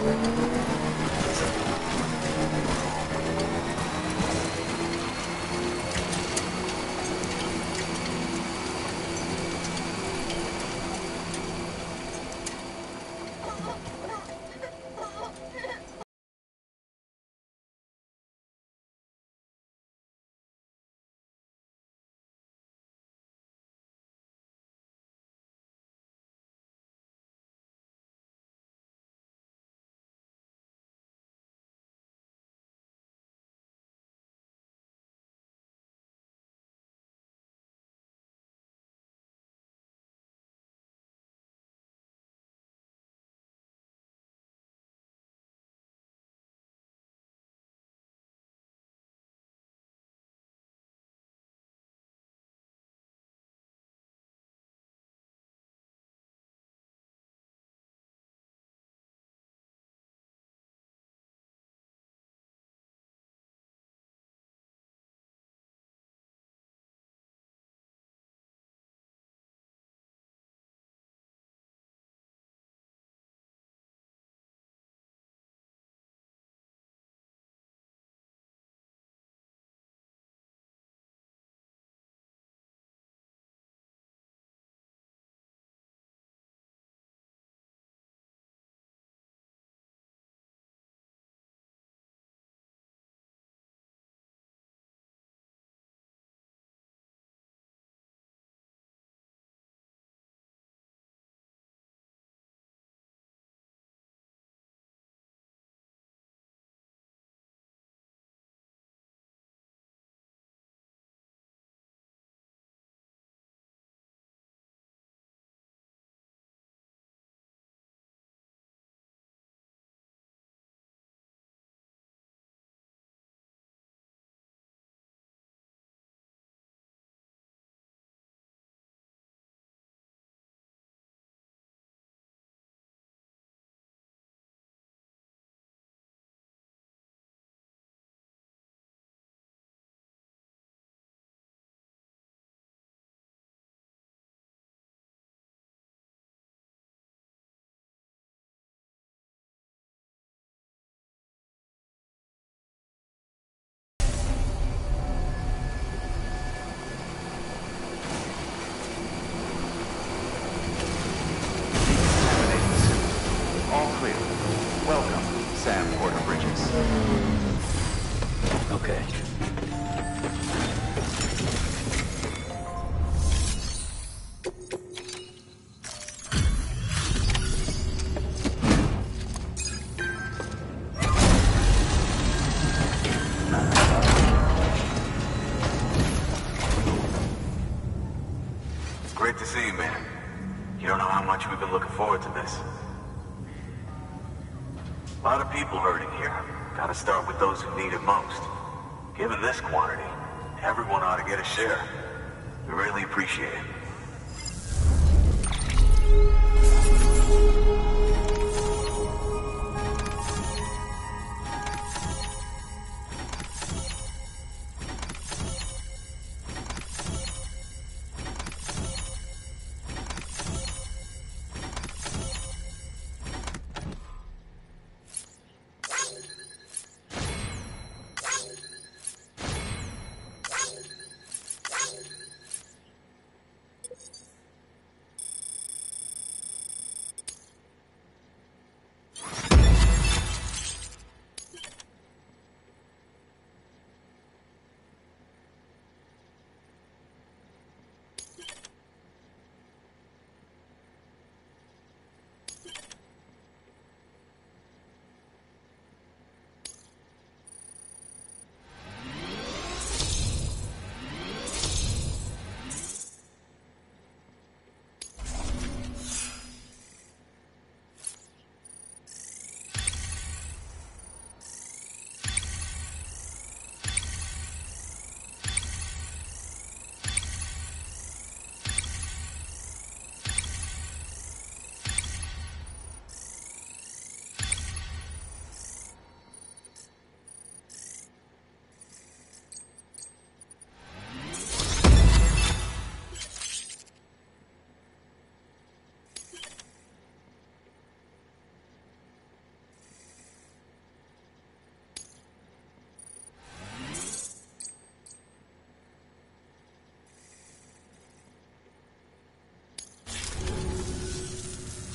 Okay. Great to see you, man. You don't know how much we've been looking forward to this. A lot of people hurting here. Gotta start with those who need it most. Given this quantity, everyone ought to get a share. We really appreciate it.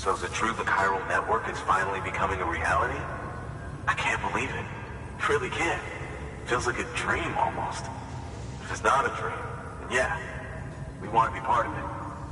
So is it true the chiral network is finally becoming a reality? I can't believe it. Really can't. Feels like a dream almost. If it's not a dream, then yeah, we want to be part of it.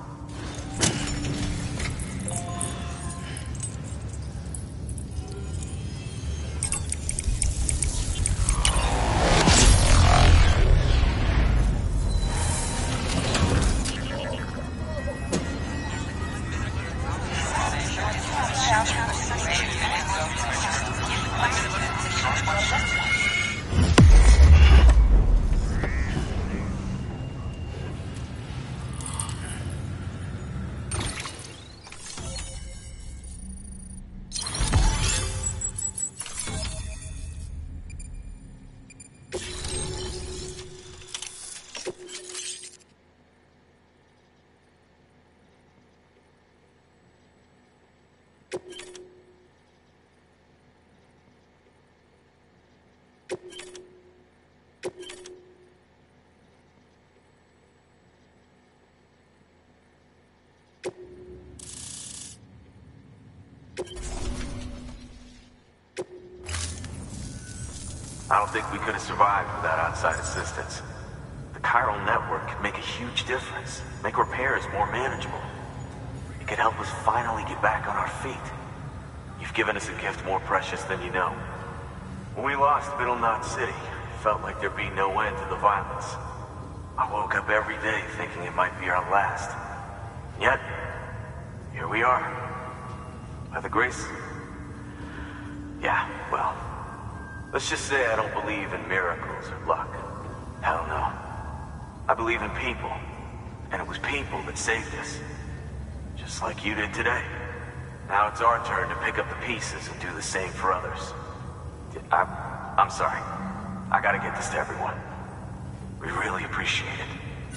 I don't think we could have survived without outside assistance. The chiral network could make a huge difference, make repairs more manageable. It could help us finally get back on our feet. You've given us a gift more precious than you know. When we lost Middle Knot City, it felt like there'd be no end to the violence. I woke up every day thinking it might be our last. Yet, here we are. By the grace... Yeah, well... Let's just say I don't believe in miracles or luck. Hell no. I believe in people. And it was people that saved us. Just like you did today. Now it's our turn to pick up the pieces and do the same for others. I'm sorry. I gotta get this to everyone. We really appreciate it.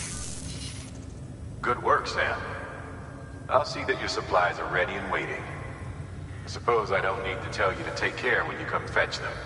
Good work, Sam. I'll see that your supplies are ready and waiting. I suppose I don't need to tell you to take care when you come fetch them.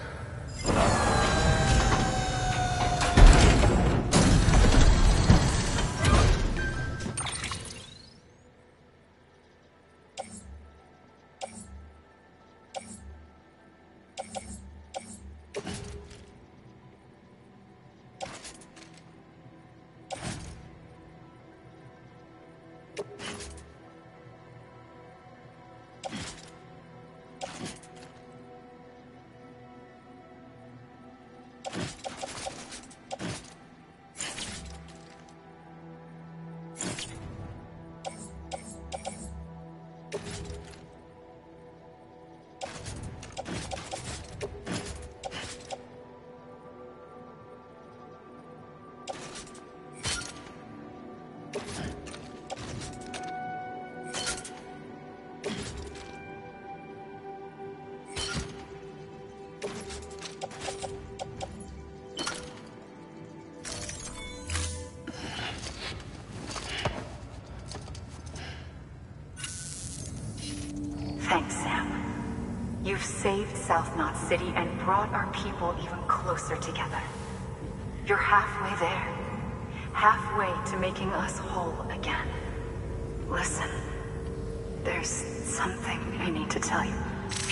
Thanks, Sam. You've saved South Knot City and brought our people even closer together. You're halfway there. Halfway to making us whole again. Listen, there's something I need to tell you.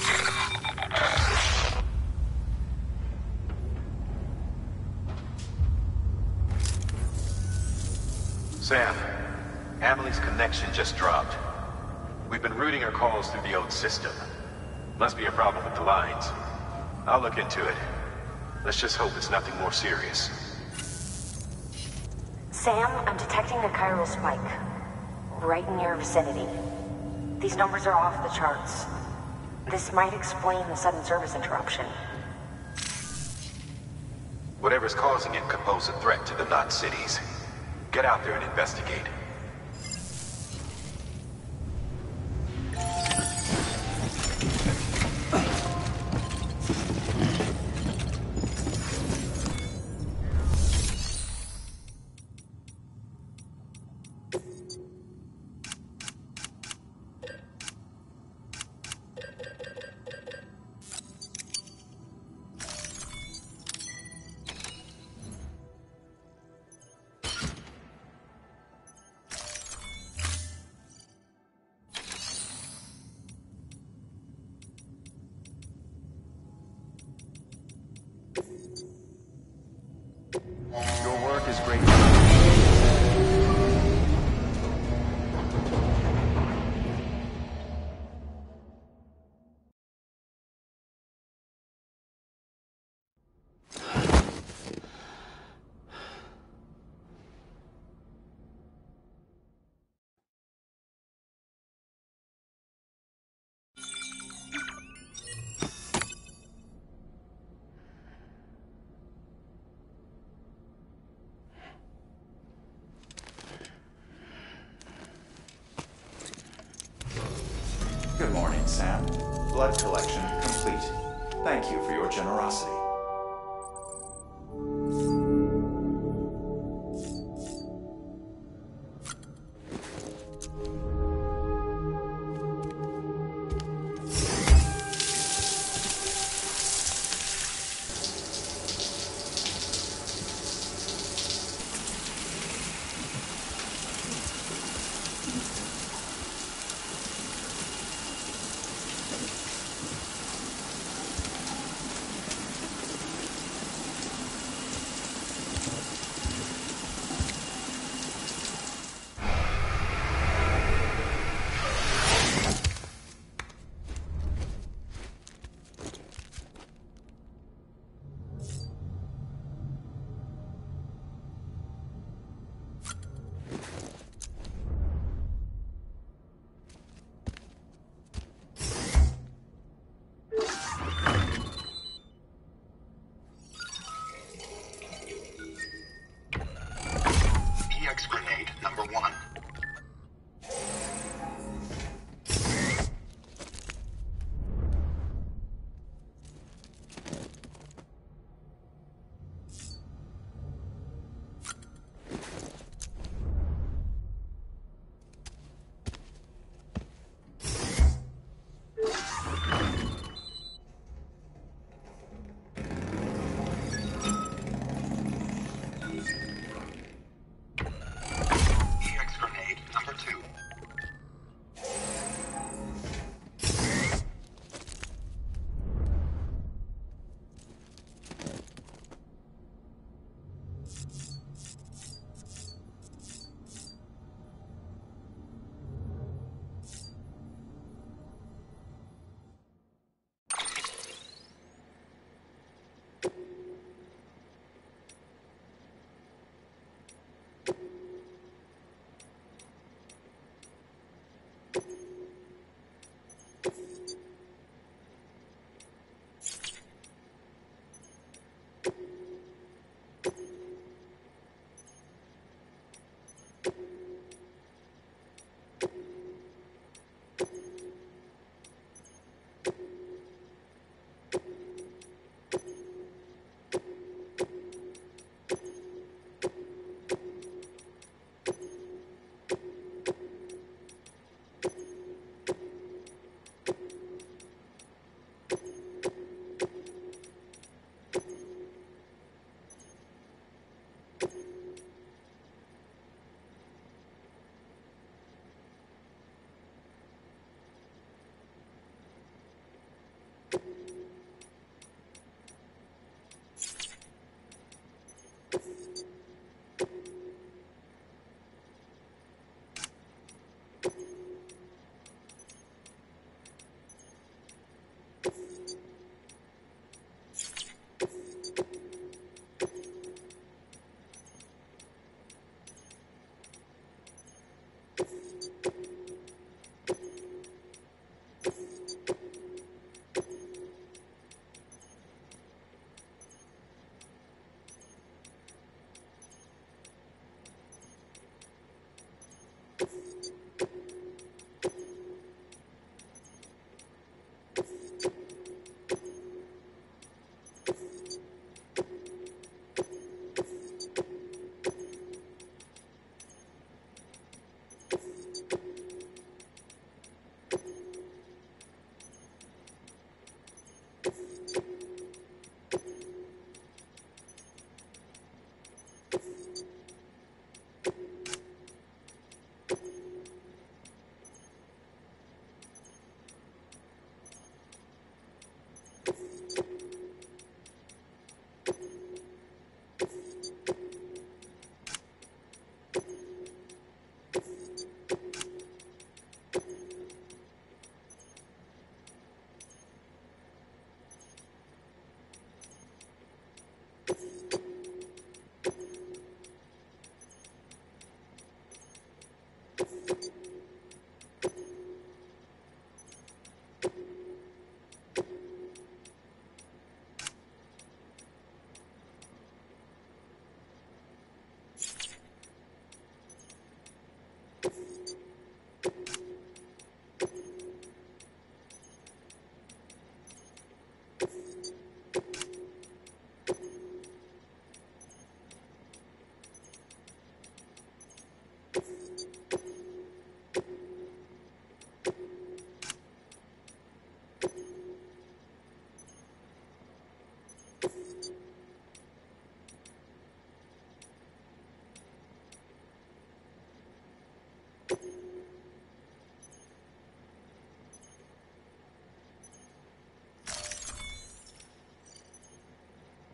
Sam, Amelie's connection just dropped. We've been routing her calls through the old system. Must be a problem with the lines. I'll look into it. Let's just hope it's nothing more serious. Sam, I'm detecting a chiral spike. Right in your vicinity. These numbers are off the charts. This might explain the sudden service interruption. Whatever's causing it could pose a threat to the Knot cities. Get out there and investigate. Your work is great. Good morning, Sam. Blood collection complete. Thank you for your generosity.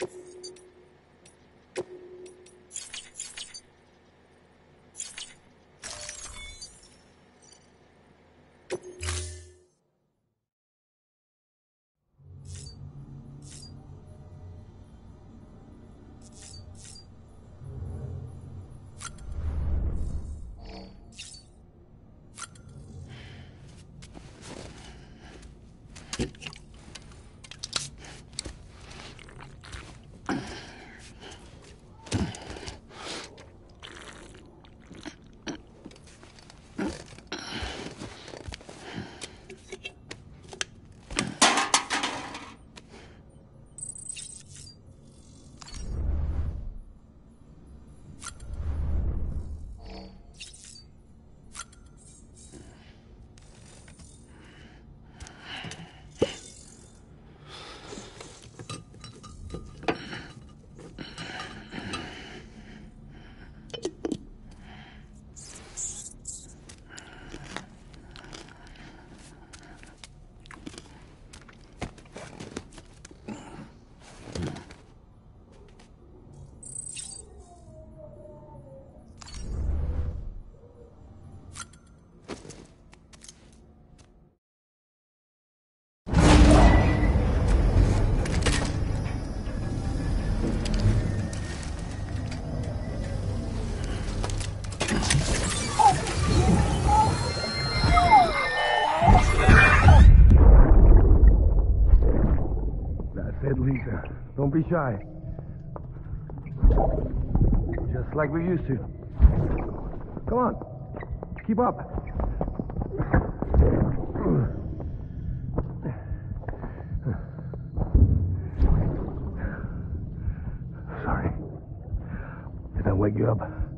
Don't be shy. Just like we used to. Come on. Keep up. Sorry. Did I wake you up?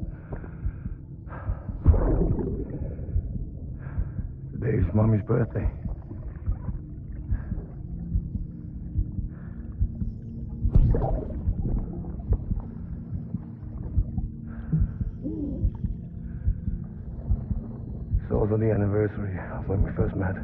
Today's Mommy's birthday. It's also the anniversary of when we first met.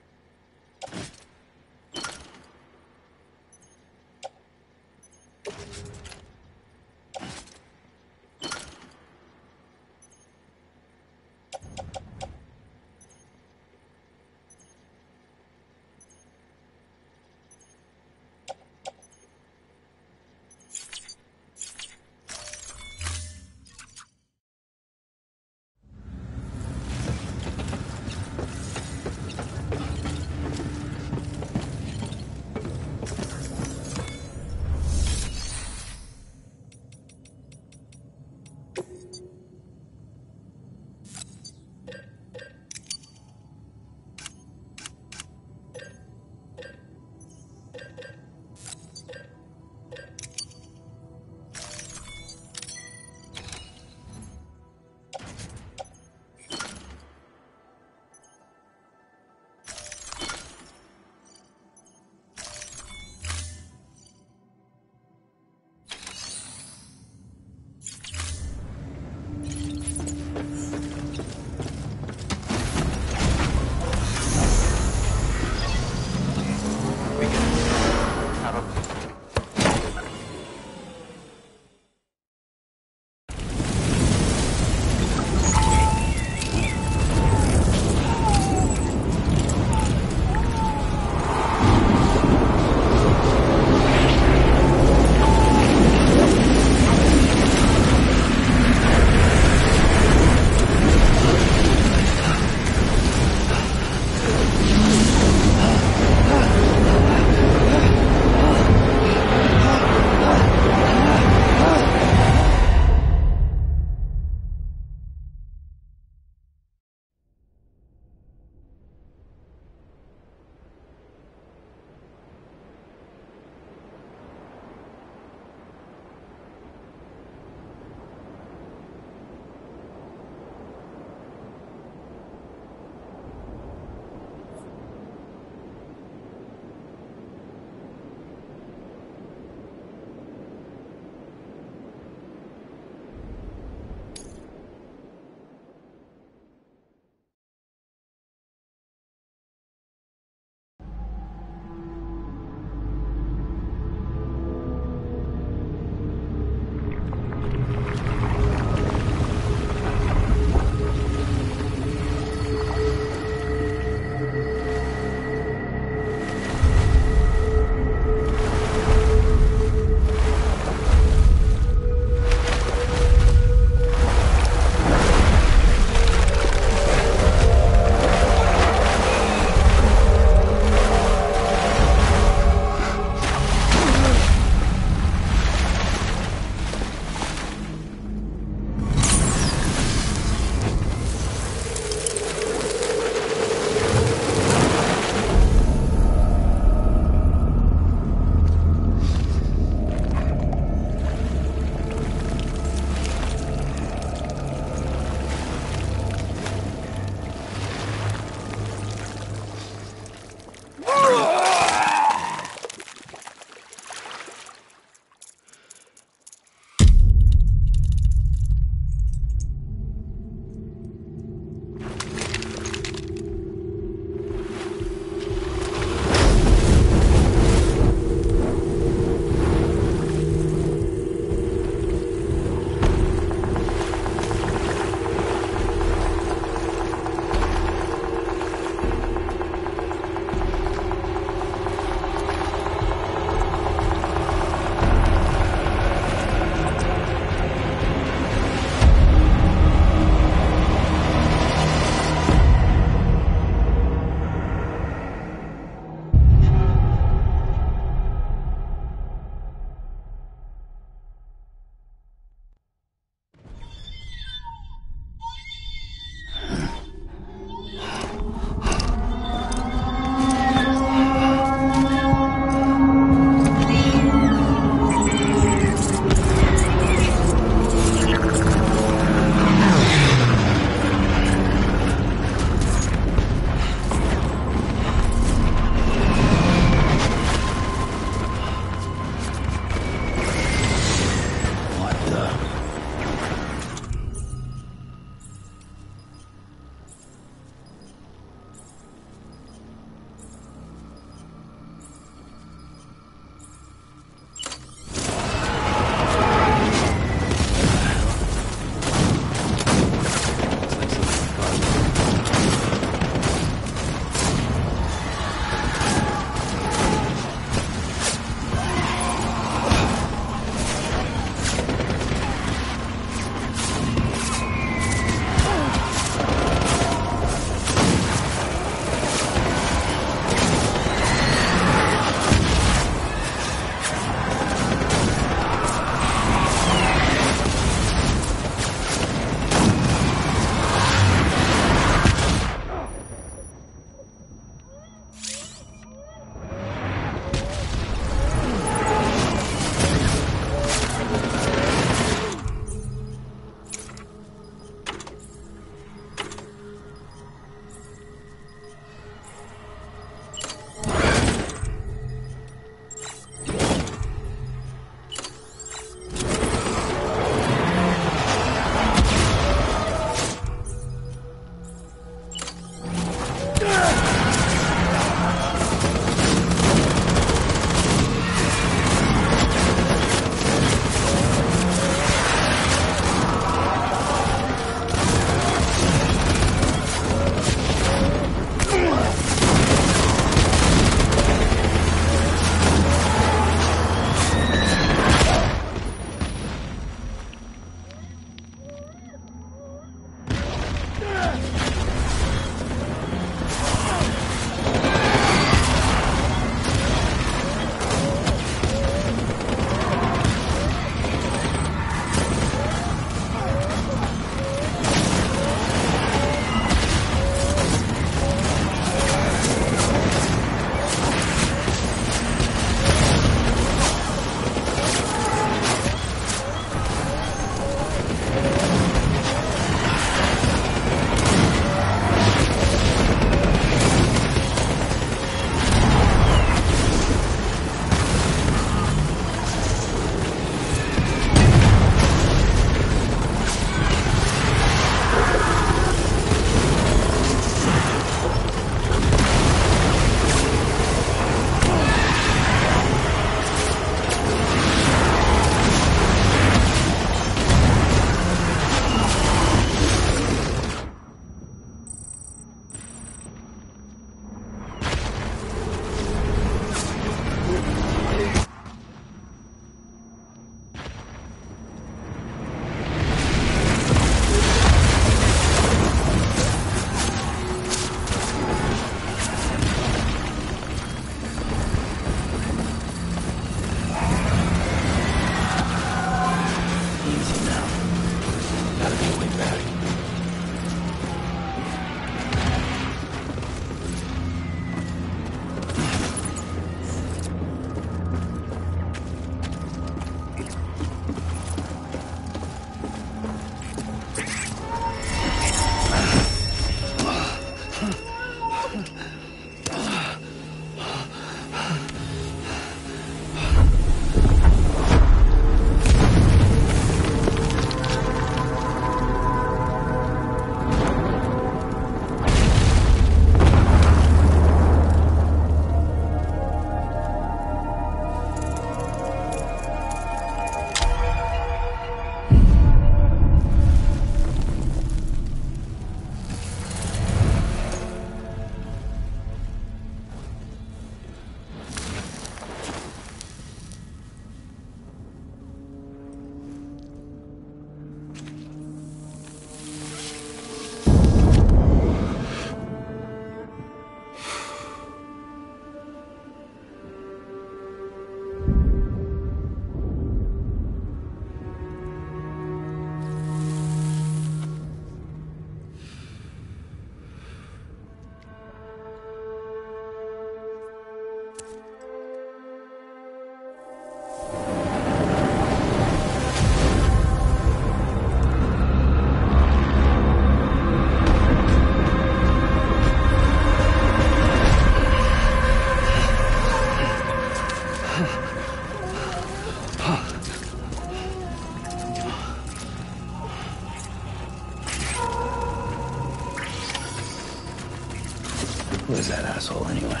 Who's that asshole anyway?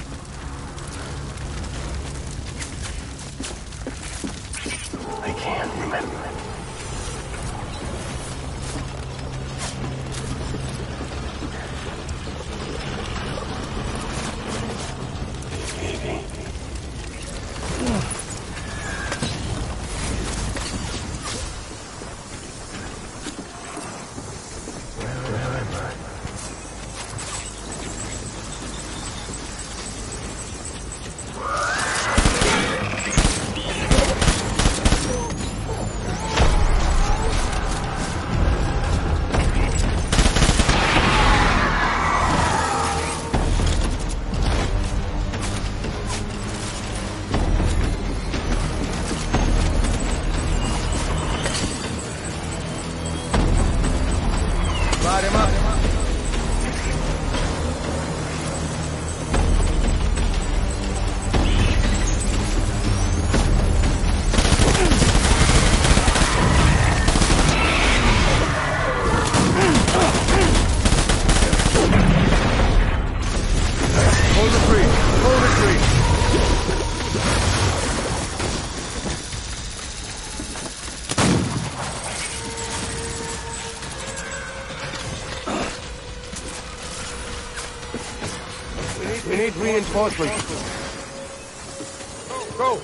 I can't remember. We need reinforcements. Go!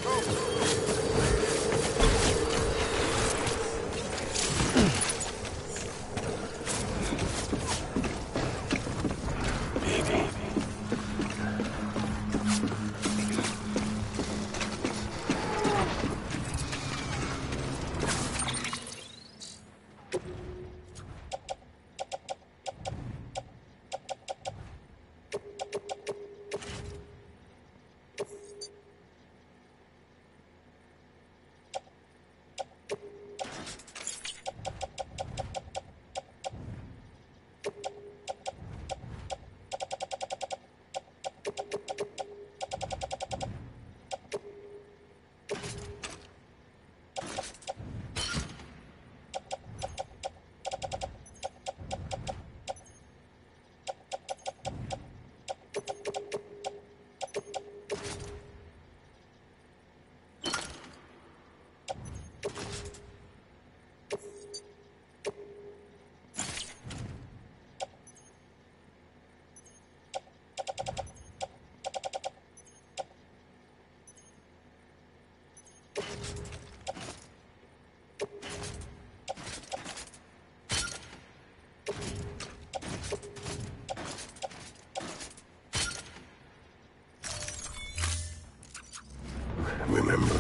Remember.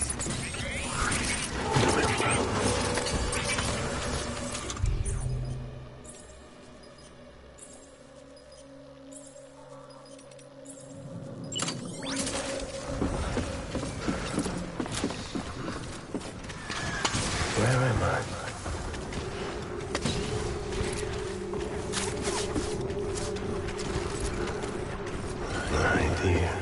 Where am I? Right here.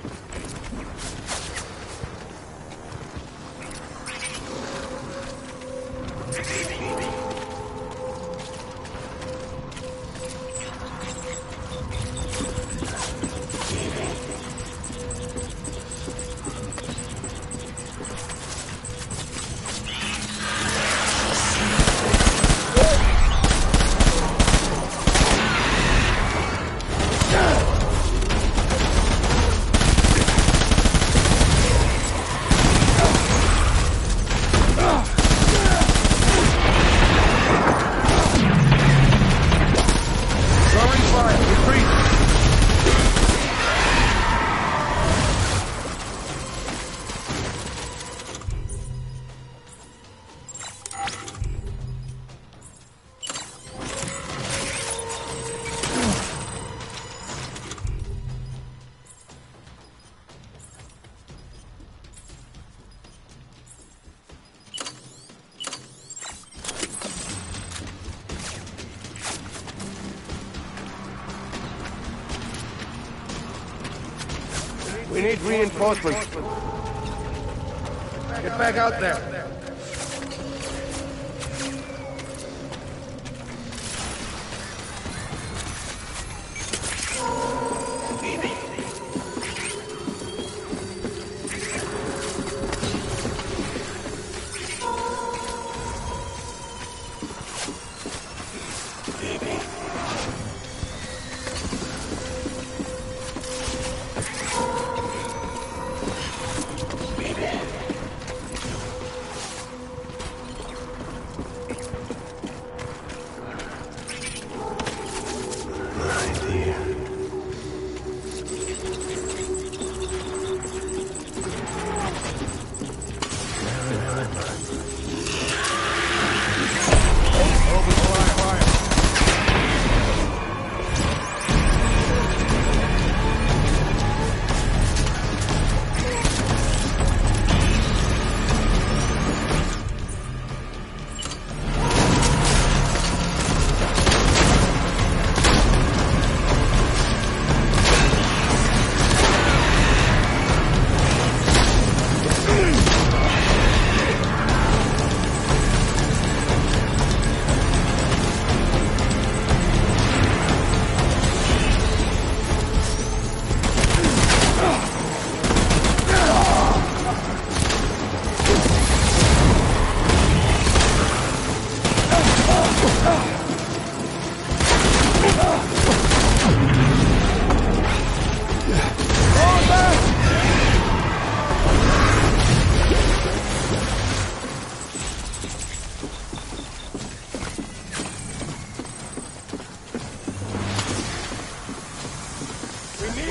We need reinforcements. Get back out there.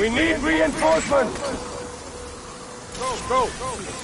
We need reinforcements! Go!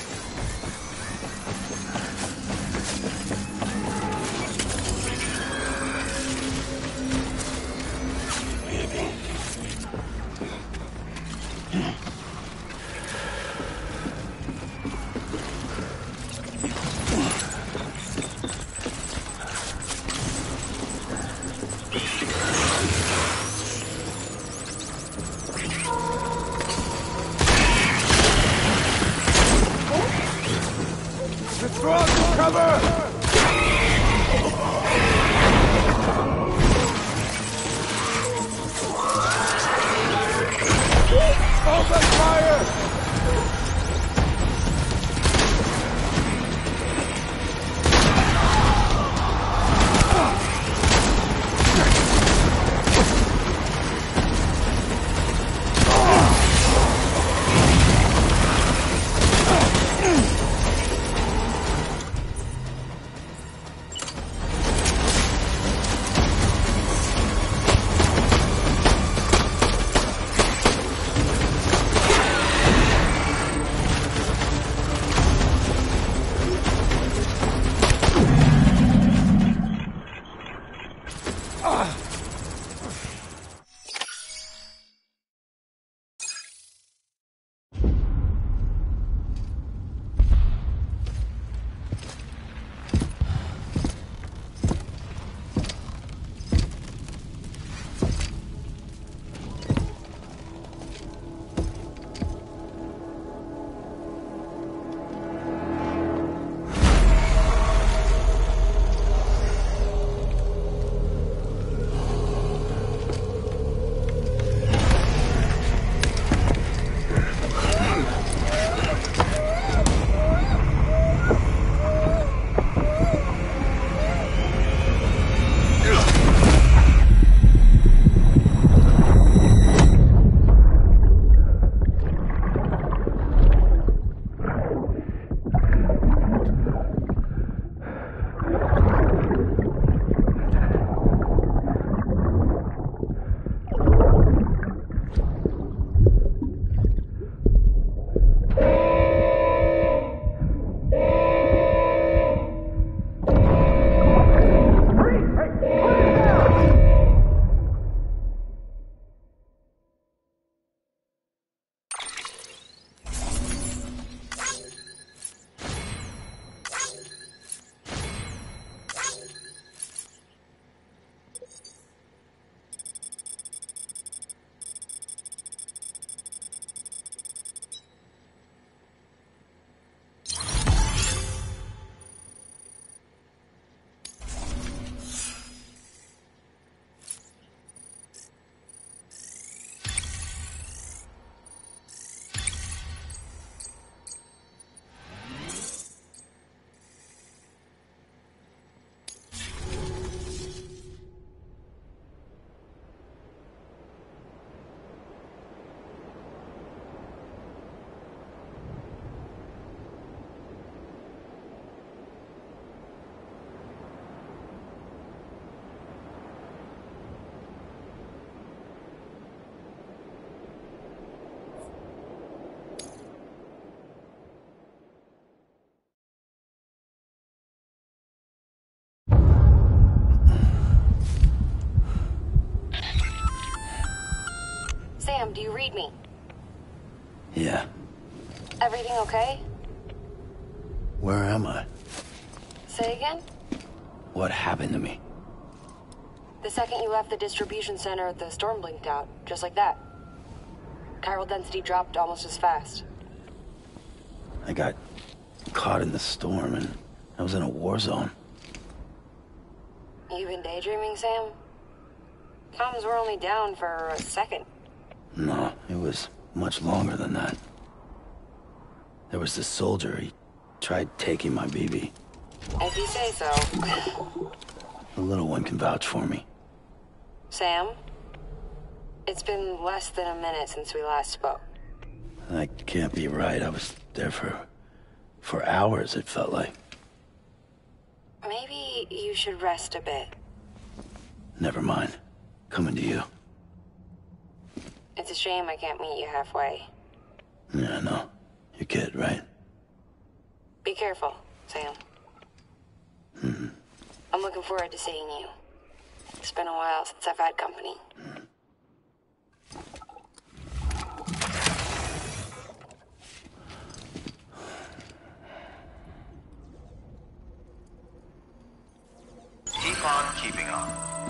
Sam, do you read me? Yeah. Everything okay? Where am I? Say again? What happened to me? The second you left the distribution center, the storm blinked out, just like that. Chiral density dropped almost as fast. I got caught in the storm and I was in a war zone. You been daydreaming, Sam? Comms were only down for a second. No, it was much longer than that. There was this soldier, he tried taking my BB. If you say so. The little one can vouch for me. Sam? It's been less than a minute since we last spoke. That can't be right. I was there for hours, it felt like. Maybe you should rest a bit. Never mind. Coming to you. It's a shame I can't meet you halfway. Yeah, I know. Your kid, right? Be careful, Sam. I'm looking forward to seeing you. It's been a while since I've had company. Keep on keeping on.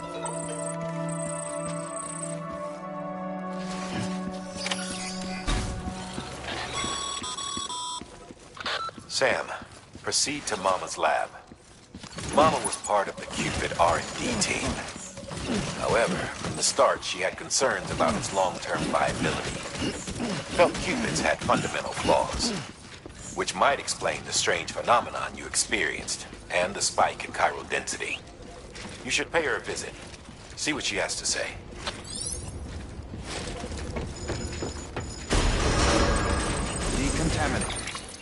Sam, proceed to Mama's lab. Mama was part of the Cupid R&D team. However, from the start, she had concerns about its long-term viability. Felt Cupids had fundamental flaws, which might explain the strange phenomenon you experienced and the spike in chiral density. You should pay her a visit. See what she has to say. Decontaminate.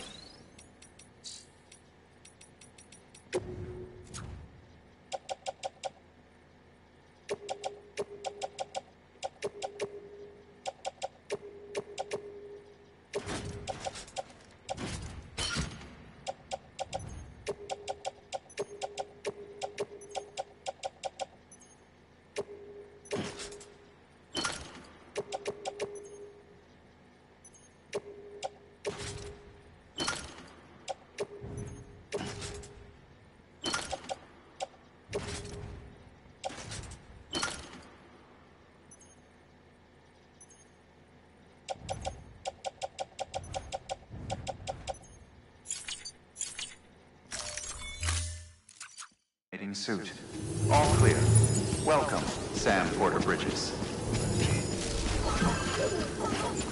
Suit. All clear. Welcome, Sam Porter Bridges.